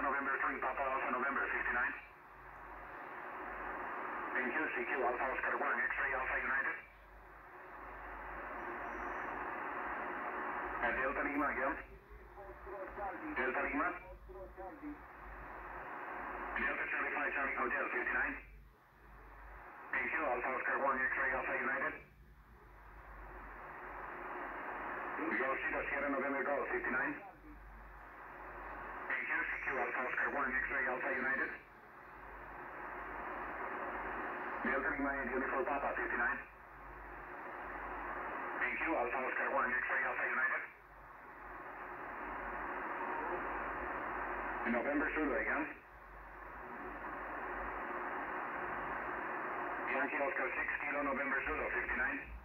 November 3, Papa Alpha November 59. Thank you, CQ Alpha Oscar 1, X-Ray Alpha United. Delta Lima again. Delta Lima. Delta Charlie 5, Charlie Hotel 59. Thank you, Alpha Oscar 1, X-Ray Alpha United. Go Zero Sierra November Golf 59. Thank you, CQ Alpha Oscar 1, X-Ray Alpha United. Delta Lima and Uniform Papa 59. Thank you, Alpha Oscar 1, X-Ray Alpha United. November Zulu again. Yankee Oscar 6, Kilo November Zulu 59.